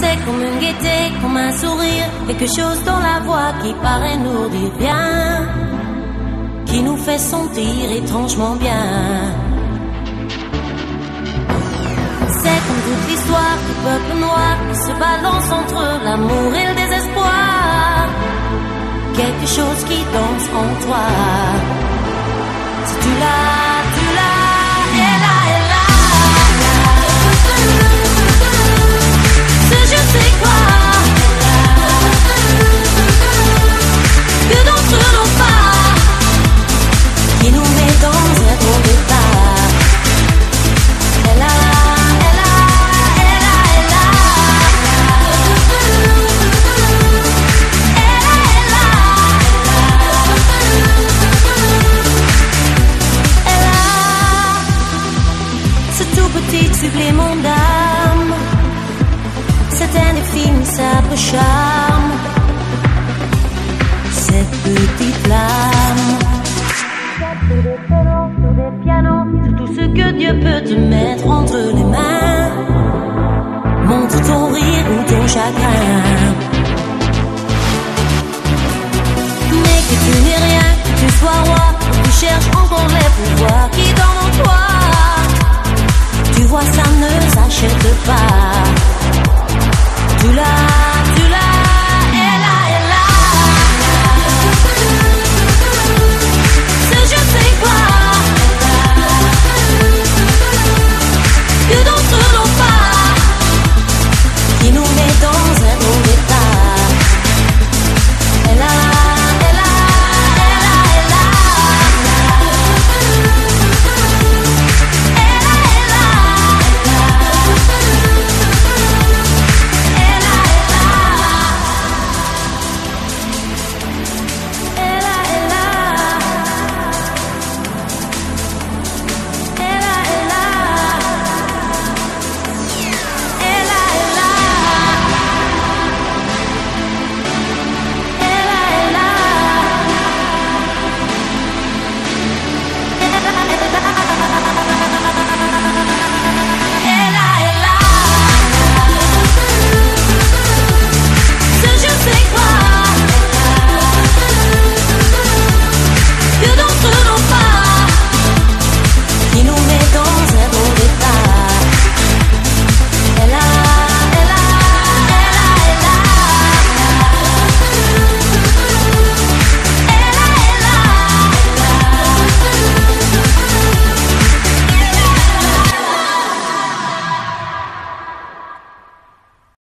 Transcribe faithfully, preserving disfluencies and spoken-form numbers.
C'est comme une gaieté, comme un sourire, quelque chose dans la voix qui paraît nous dire bien, qui nous fait sentir étrangement bien. C'est comme toute l'histoire du peuple noir qui se balance entre l'amour et le désespoir, quelque chose qui danse en toi. Si tu l'as, tu l'as, elle a, elle a. Ce je sais quoi que d'entre nos pas qui nous met dans un bon départ. Elle a, elle a, elle a, elle a. Elle a, elle a. Elle a ce tout petit supplément d'âme, c'est indéfinissable charme, cette petite flamme. Sur des pianos, sur des pianos, c'est tout ce que Dieu peut te mettre entre les mains. Montre ton rire ou ton chagrin, mais que tu n'es rien, que tu sois roi, que tu cherches encore les pouvoirs qui dorment en toi. Tu vois, ça ne s'achète pas. Tu l'as.